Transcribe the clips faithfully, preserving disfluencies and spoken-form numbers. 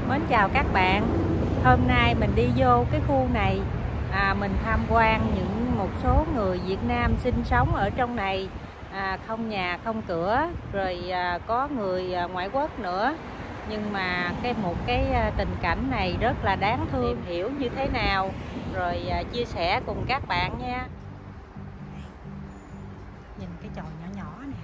Mến chào các bạn. Hôm nay mình đi vô cái khu này, à, mình tham quan những một số người Việt Nam sinh sống ở trong này, à, không nhà không cửa, rồi à, có người à, ngoại quốc nữa. Nhưng mà cái một cái à, tình cảnh này rất là đáng thương. Tìm hiểu như thế nào rồi à, chia sẻ cùng các bạn nha. Nhìn cái chòi nhỏ nhỏ nè,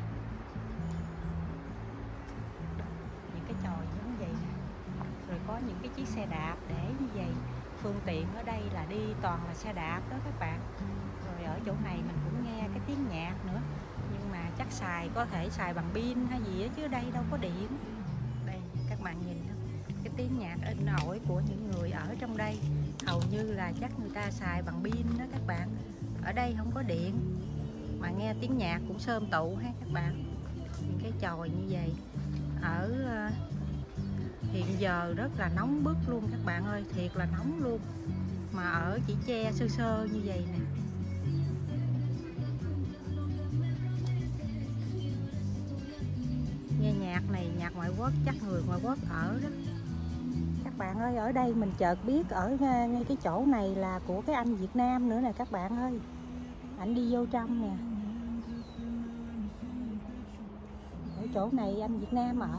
những cái chòi giống vậy nè, rồi có những cái chiếc xe đạp để như vậy. Phương tiện ở đây là đi toàn là xe đạp đó các bạn. Rồi ở chỗ này mình cũng nghe cái tiếng nhạc nữa, nhưng mà chắc xài có thể xài bằng pin hay gì đó, chứ đây đâu có điện. Đây các bạn nhìn không, cái tiếng nhạc in ỏi của những người ở trong đây hầu như là chắc người ta xài bằng pin đó các bạn. Ở đây không có điện mà nghe tiếng nhạc cũng sơm tụ ha các bạn. Những cái chòi như vậy ở hiện giờ rất là nóng bức luôn các bạn ơi, thiệt là nóng luôn. Mà ở chỉ che sơ sơ như vậy nè. Nghe nhạc này nhạc ngoại quốc, chắc người ngoại quốc ở đó. Các bạn ơi, ở đây mình chợt biết ở ngay cái chỗ này là của cái anh Việt Nam nữa nè các bạn ơi. Ảnh đi vô trong nè. Ở chỗ này anh Việt Nam ở.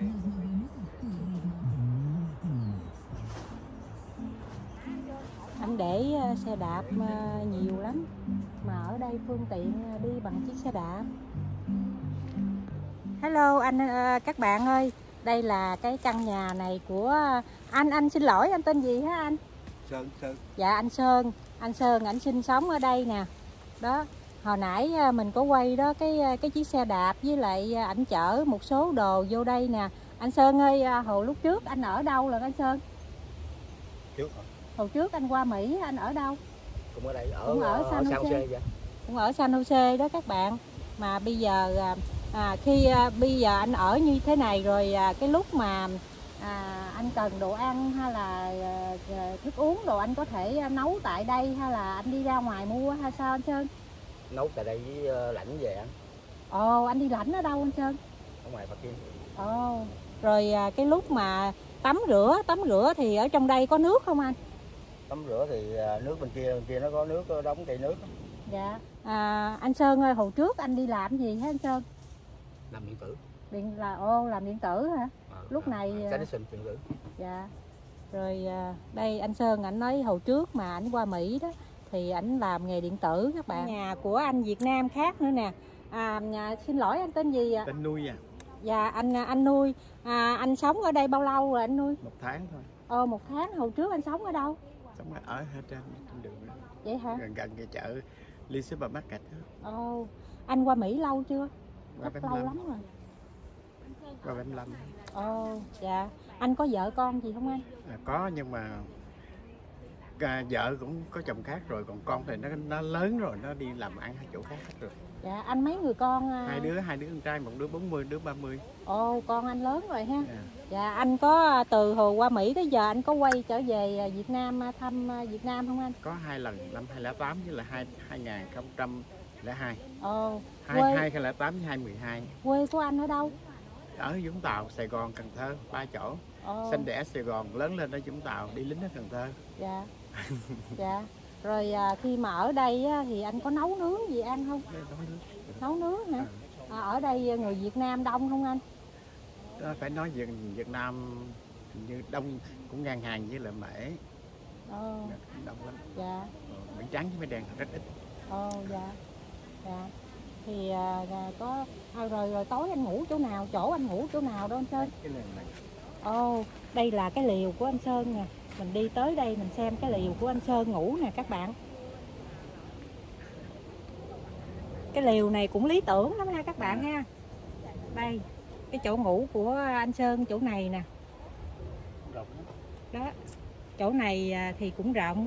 Anh để xe đạp nhiều lắm, mà ở đây phương tiện đi bằng chiếc xe đạp. Hello anh, các bạn ơi, đây là cái căn nhà này của anh. Anh xin lỗi, anh tên gì hả anh? Sơn. Sơn. Dạ anh Sơn. Anh Sơn ảnh sinh sống ở đây nè. Đó, hồi nãy mình có quay đó cái cái chiếc xe đạp, với lại ảnh chở một số đồ vô đây nè. Anh Sơn ơi, hồi lúc trước anh ở đâu là anh Sơn? Trước hả? Hồi trước anh qua Mỹ anh ở đâu? Cũng ở đây, ở, cũng ở, ở San Jose. Jose vậy? Cũng ở San Jose đó các bạn. Mà bây giờ à, khi à, bây giờ anh ở như thế này rồi, à, cái lúc mà à, anh cần đồ ăn hay là à, thức uống đồ, anh có thể nấu tại đây hay là anh đi ra ngoài mua hay sao anh Sơn? Nấu tại đây với uh, lãnh về ăn. Ồ, anh đi lãnh ở đâu anh Sơn? Ở ngoài Bắc Kinh. Ồ, rồi à, cái lúc mà tắm rửa, tắm rửa thì ở trong đây có nước không anh? Tắm rửa thì nước bên kia, bên kia nó có nước, có đóng cây nước. Dạ. À, anh Sơn ơi, hồi trước anh đi làm gì hả anh Sơn? Làm điện tử. Điện là ô làm điện tử hả? À, lúc này cái điện tử. Dạ. Rồi đây anh Sơn ảnh nói hồi trước mà ảnh qua Mỹ đó thì ảnh làm nghề điện tử các bạn. Nhà của anh Việt Nam khác nữa nè. À, nhà, xin lỗi anh tên gì ạ? Tên Nuôi à. Dạ anh anh Nuôi. À, anh sống ở đây bao lâu rồi anh Nuôi? Một tháng thôi. Ồ, một tháng. Hồi trước anh sống ở đâu? Sống ở hết trên trên đường đó. Vậy hả? Gần gần cái chợ Lee Supermarket đó. Ồ, anh qua Mỹ lâu chưa? Qua Rất lâu lắm rồi. Qua bảy mươi lăm. Ồ, dạ. Anh có vợ con gì không anh? À, có, nhưng mà à, vợ cũng có chồng khác rồi, còn con thì nó nó lớn rồi, nó đi làm ăn ở chỗ khác hết rồi. Dạ, anh mấy người con? Hai đứa, hai đứa con trai, một đứa bốn mươi, đứa ba mươi. Ồ, con anh lớn rồi ha. À. Dạ, anh có từ hồi qua Mỹ tới giờ anh có quay trở về Việt Nam thăm Việt Nam không anh? Có hai lần, năm hai không không tám với là hai hai nghìn không trăm lẻ hai. Ồ, hai hai không không tám với hai mười hai. Quê của anh ở đâu? Ở Vũng Tàu, Sài Gòn, Cần Thơ, ba chỗ. Ồ. Sinh đẻ Sài Gòn, lớn lên ở Vũng Tàu, đi lính ở Cần Thơ. Dạ. Dạ. Rồi à, khi mà ở đây á, thì anh có nấu nướng gì ăn không? Nấu nướng. Nấu nướng hả? À, ở đây người Việt Nam đông không anh? Đó, phải nói Việt, Việt Nam như đông, cũng ngang hàng với lại Mễ. Ồ. Đông lắm. Dạ. Mỹ trắng với Mỹ đen rất ít. Ồ, dạ. Dạ. Thì à, có à, rồi rồi tối anh ngủ chỗ nào? Chỗ anh ngủ chỗ nào đó anh Sơn? Cái này này. Ồ, đây là cái liều của anh Sơn nè. Mình đi tới đây mình xem cái liều của anh Sơn ngủ nè các bạn. Cái liều này cũng lý tưởng lắm ha các bạn ha. Đây, cái chỗ ngủ của anh Sơn chỗ này nè. Rộng. Đó, chỗ này thì cũng rộng.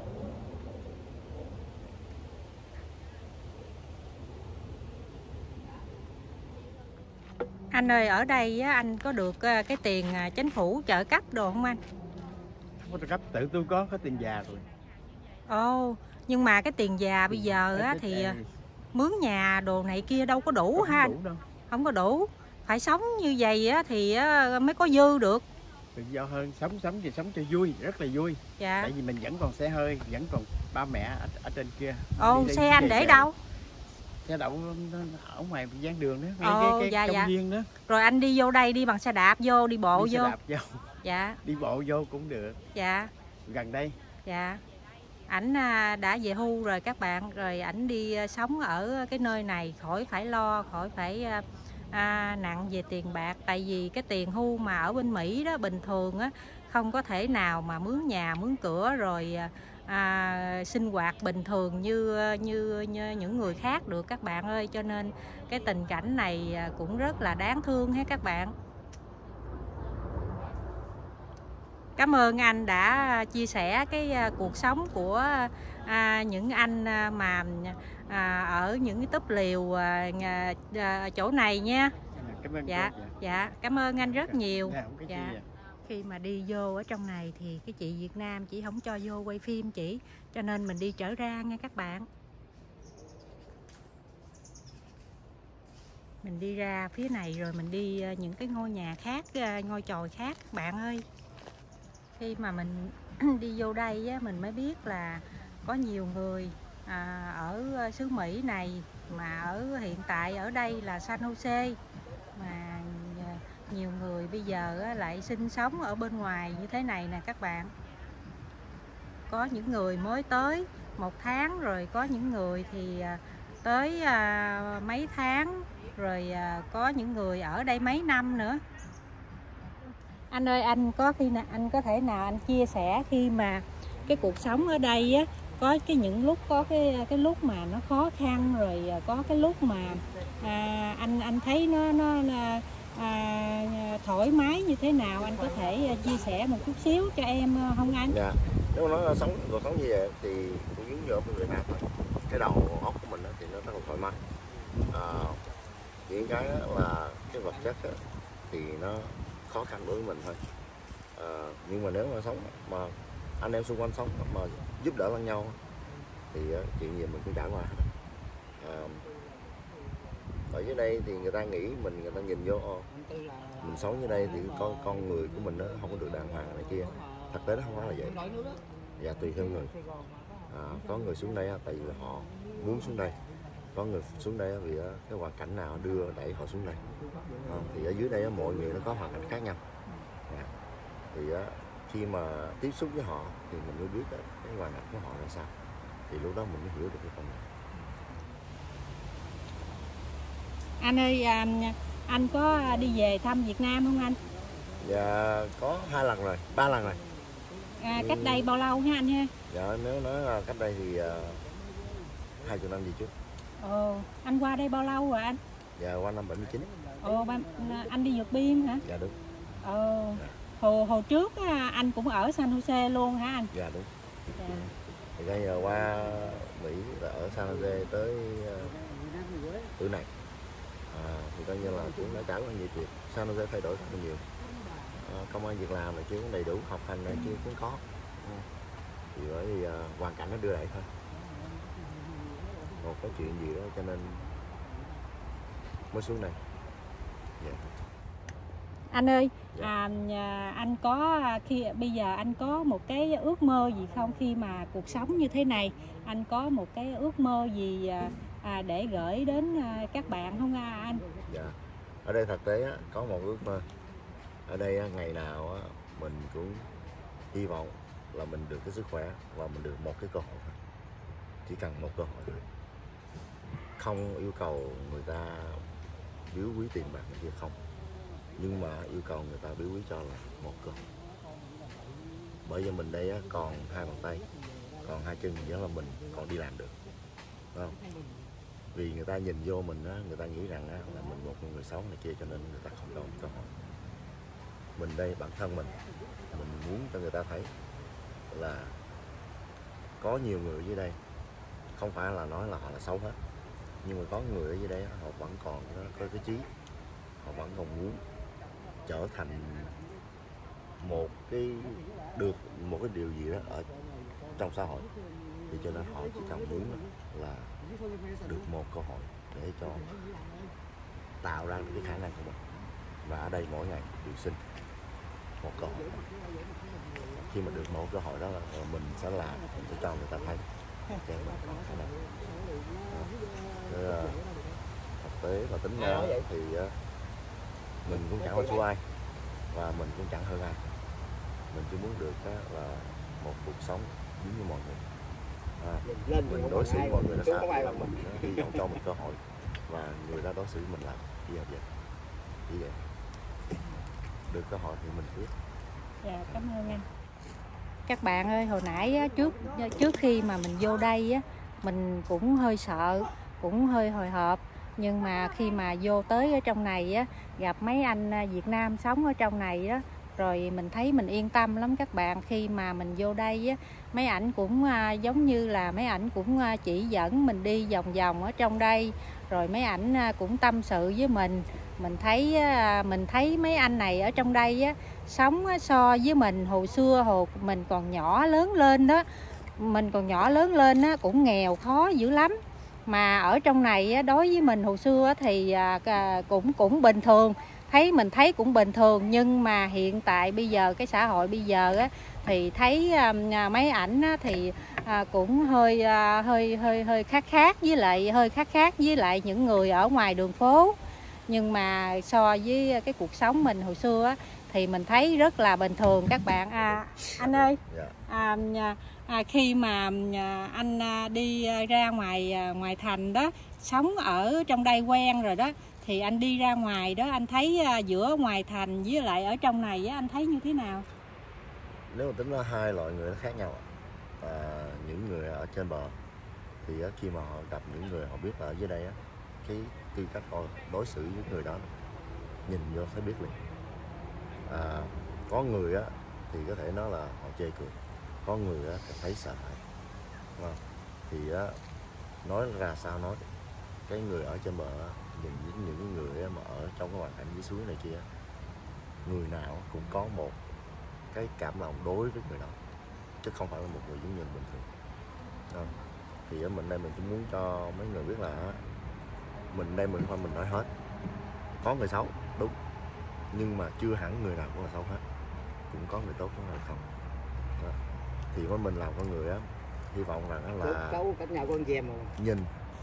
Anh ơi, ở đây anh có được cái tiền chính phủ trợ cấp đồ không anh? Không có trợ cấp, tự tôi có, có tiền già rồi. Ồ, nhưng mà cái tiền già bây giờ á, thì mướn nhà đồ này kia đâu có đủ ha anh? Không có đủ. Phải sống như vậy á, thì mới có dư được. tự do hơn, sống sống thì sống cho vui, rất là vui. Dạ. Tại vì mình vẫn còn xe hơi, vẫn còn ba mẹ ở, ở trên kia. Ồ, đi, đi, xe anh về, để về. đâu? Xe đậu ở ngoài gian đường đó, ngay Ồ, cái, cái dạ, công dạ. viên đó. Rồi anh đi vô đây đi bằng xe đạp vô, đi bộ đi xe vô? Đạp vô. Dạ. Đi bộ vô cũng được. Dạ. Gần đây. Dạ. Ảnh đã về hưu rồi các bạn, rồi ảnh đi sống ở cái nơi này khỏi phải lo, khỏi phải à, nặng về tiền bạc. Tại vì cái tiền hưu mà ở bên Mỹ đó bình thường á không có thể nào mà mướn nhà mướn cửa rồi à, sinh hoạt bình thường như, như như những người khác được các bạn ơi. Cho nên cái tình cảnh này cũng rất là đáng thương hết các bạn. Cảm ơn anh đã chia sẻ cái cuộc sống của à, những anh mà à, ở những cái túp liều à, à, chỗ này nha. Cảm ơn dạ, cô, dạ. dạ, cảm ơn anh rất nhiều. Dạ, không có dạ. gì. Khi mà đi vô ở trong này thì cái chị Việt Nam chỉ không cho vô quay phim chị, cho nên mình đi trở ra nha các bạn. Mình đi ra phía này rồi mình đi những cái ngôi nhà khác, ngôi chòi khác các bạn ơi. Khi mà mình đi vô đây á, mình mới biết là có nhiều người à, ở xứ Mỹ này mà ở hiện tại ở đây là San Jose, mà nhiều người bây giờ á, lại sinh sống ở bên ngoài như thế này nè các bạn. Có những người mới tới một tháng, rồi có những người thì tới à, mấy tháng, rồi à, có những người ở đây mấy năm nữa. Anh ơi, anh có khi nào anh có thể nào anh chia sẻ khi mà cái cuộc sống ở đây á, có cái những lúc có cái cái lúc mà nó khó khăn, rồi có cái lúc mà à, anh anh thấy nó nó à, thoải mái như thế nào, anh có thể chia sẻ một chút xíu cho em không anh? Dạ, nếu mà nói sống cuộc sống như vậy thì cũng giống như ở bên Việt Nam thôi. Cái đầu óc của mình thì nó rất là thoải mái. À, những cái là cái vật chất thì nó khó khăn đối với mình thôi. À, nhưng mà nếu mà sống mà anh em xung quanh sống mà giúp đỡ lẫn nhau thì chuyện gì mình cũng trải qua. À, ở dưới đây thì người ta nghĩ mình, người ta nhìn vô ô, mình sống như đây thì con con người của mình nó không có được đàng hoàng này kia. Thực tế nó không phải là vậy. Và tùy theo người. À, có người xuống đây tại vì họ muốn xuống đây, có người xuống đây vì cái hoàn cảnh nào đưa đẩy họ xuống đây. À, thì ở dưới đây mọi người nó có hoàn cảnh khác nhau. À, thì khi mà tiếp xúc với họ thì mình mới biết cái hoàn cảnh của họ là sao, thì lúc đó mình mới hiểu được cái con người. Anh ơi, anh có đi về thăm Việt Nam không anh? Dạ có hai lần rồi, ba lần rồi. À, cách đây bao lâu ha anh ha? Dạ nếu nói là cách đây thì hai chục năm gì trước. Ồ, anh qua đây bao lâu rồi anh? Dạ qua năm bảy mươi chín. Ồ, anh đi vượt biên hả? Dạ đúng. Ồ, hồi, hồi trước anh cũng ở San Jose luôn hả anh? Dạ đúng. Dạ. Thì bây giờ qua Mỹ là ở San Jose tới tuổi này. À, thì coi như là cũng đã trải qua nhiều chuyện. San Jose thay đổi rất là nhiều. À, công an việc làm này chưa có đầy đủ, học hành này chưa cũng có. À, thì bởi vì à, hoàn cảnh nó đưa đẩy thôi. Một có chuyện gì đó cho nên mới xuống đây. Yeah. Anh ơi, à, anh có khi bây giờ anh có một cái ước mơ gì không, khi mà cuộc sống như thế này anh có một cái ước mơ gì à, để gửi đến các bạn không anh? Dạ. Ở đây thực tế có một ước mơ. Ở đây ngày nào mình cũng hy vọng là mình được cái sức khỏe và mình được một cái cơ hội thôi. Chỉ cần một cơ hội thôi. Không yêu cầu người ta biếu quý tiền bạc này kia không, nhưng mà yêu cầu người ta biếu quý cho là một cơ hội. Bởi vì mình đây còn hai bàn tay, còn hai chân, nghĩa là mình còn đi làm được, đúng không? Vì người ta nhìn vô mình á, người ta nghĩ rằng á, là mình một người xấu này kia, cho nên người ta không có một cơ hội. Mình đây bản thân mình, mình muốn cho người ta thấy là có nhiều người dưới đây, không phải là nói là họ là xấu hết, nhưng mà có người ở dưới đây họ vẫn còn có cái chí, họ vẫn còn muốn trở thành một cái được một cái điều gì đó ở trong xã hội, thì cho nên họ chỉ cần muốn là được một cơ hội để cho tạo ra cái khả năng của mình. Và ở đây mỗi ngày đều sinh một cơ hội. Khi mà được một cơ hội đó là mình sẽ làm, mình sẽ cho người ta thấy cho mình còn thế nào. Thế, thực tế và tính ra thì mình cũng chẳng hơn thua ai và mình cũng chẳng hơn ai. Mình chỉ muốn được là một cuộc sống giống như mọi người. À, mình đối xử với mọi người là sao là mình hy vọng cho một cơ hội và người ta đối xử với mình là như vậy. Như vậy được cơ hội thì mình biết. Dạ, cảm ơn anh. Các bạn ơi, hồi nãy á, trước trước khi mà mình vô đây á, mình cũng hơi sợ, cũng hơi hồi hộp. Nhưng mà khi mà vô tới ở trong này á, gặp mấy anh Việt Nam sống ở trong này á, rồi mình thấy mình yên tâm lắm các bạn. Khi mà mình vô đây á, mấy ảnh cũng à, giống như là mấy ảnh cũng à, chỉ dẫn mình đi vòng vòng ở trong đây. Rồi mấy ảnh à, cũng tâm sự với mình. Mình thấy à, mình thấy mấy anh này ở trong đây á, sống á, so với mình hồi xưa hồi mình còn nhỏ lớn lên đó, mình còn nhỏ lớn lên á, cũng nghèo khó dữ lắm. Mà ở trong này á, đối với mình hồi xưa á, thì à, cũng cũng bình thường, thấy mình thấy cũng bình thường. Nhưng mà hiện tại bây giờ cái xã hội bây giờ á, thì thấy à, mấy ảnh á, thì à, cũng hơi à, hơi hơi hơi khác khác với lại hơi khác khác với lại những người ở ngoài đường phố. Nhưng mà so với cái cuộc sống mình hồi xưa á, thì mình thấy rất là bình thường các bạn. À, anh ơi, à, à, khi mà à, anh à, đi ra ngoài à, ngoài thành đó, sống ở trong đây quen rồi đó, thì anh đi ra ngoài đó anh thấy à, giữa ngoài thành với lại ở trong này á, anh thấy như thế nào? Nếu mà tính ra hai loại người nó khác nhau. À, những người ở trên bờ thì khi mà họ gặp những người họ biết là ở dưới đây á, cái tư cách họ đối xử với người đó nhìn vô thấy biết liền. À, có người á thì có thể nói là họ chê cười, có người á thì thấy sợ hãi. À, thì á, nói ra sao nói, cái người ở trên bờ á, nhìn những những người mà ở trong cái hoàn cảnh dưới suối này kia, người nào cũng có một cái cảm lòng đối với người đó, chứ không phải là một người giống như bình thường. À, thì ở mình đây mình cũng muốn cho mấy người biết là mình đây mình không mình nói hết, có người xấu đúng, nhưng mà chưa hẳn người nào cũng là xấu hết, cũng có người tốt cũng là không. À, thì với mình làm con người á, hy vọng rằng là cấu cách nhau con dèm mà nhìn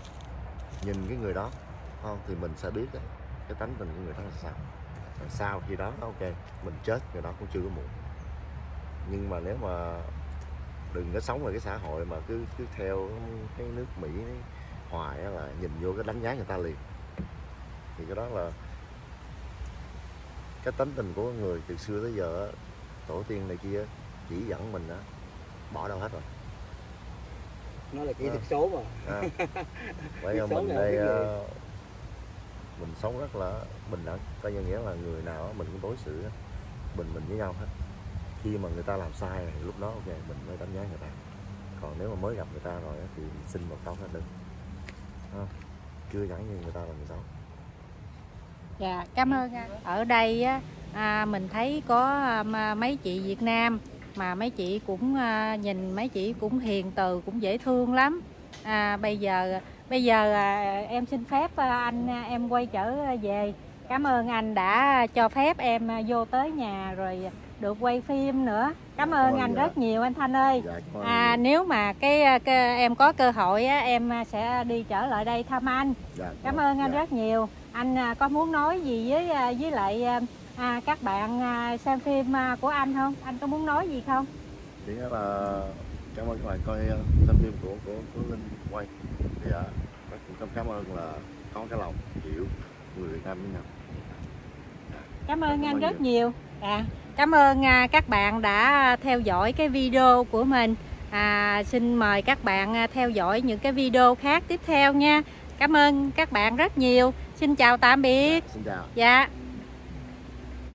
nhìn cái người đó không thì mình sẽ biết đấy, cái tánh tình của người đó là sao. Rồi sau khi đó ok mình chết người đó cũng chưa có muộn. Nhưng mà nếu mà đừng có sống ở cái xã hội mà cứ cứ theo cái nước Mỹ hoài là nhìn vô cái đánh giá người ta liền, thì cái đó là cái tánh tình của người từ xưa tới giờ, tổ tiên này kia chỉ dẫn mình đó, bỏ đâu hết rồi. Nó là kỹ thuật số mà. À. Vậy là mình đây mình sống rất là bình đẳng, coi như nghĩa là người nào mình cũng đối xử bình mình với nhau hết. Khi mà người ta làm sai thì lúc đó ok mình mới đánh giá người ta, còn nếu mà mới gặp người ta rồi thì xin một câu hết được, chưa chẳng như người ta là người xấu. Dạ, cảm ơn anh. Ở đây á, à, mình thấy có à, mấy chị Việt Nam mà mấy chị cũng à, nhìn mấy chị cũng hiền từ, cũng dễ thương lắm. À, bây giờ bây giờ à, em xin phép à, anh em quay trở về. Cảm ơn anh đã cho phép em vô tới nhà rồi được quay phim nữa. Cảm ơn, ơn anh dạ. rất nhiều anh Thanh ơi. Dạ, à, nếu mà cái, cái em có cơ hội á, em sẽ đi trở lại đây thăm anh. Dạ, cảm ơn anh dạ. rất nhiều. Anh có muốn nói gì với với lại à, các bạn à, xem phim à, của anh không? Anh có muốn nói gì không? Chỉ là cảm ơn các bạn coi xem phim của của, của Linh quay. Thì à, cũng cảm ơn là có cái lòng hiểu người Việt Nam với nhau. Cảm ơn cảm anh ơn rất nhiều. nhiều. À, cảm ơn à, các bạn đã theo dõi cái video của mình. À, xin mời các bạn à, theo dõi những cái video khác tiếp theo nha. Cảm ơn các bạn rất nhiều. Xin chào tạm biệt. Dạ, xin chào. Dạ.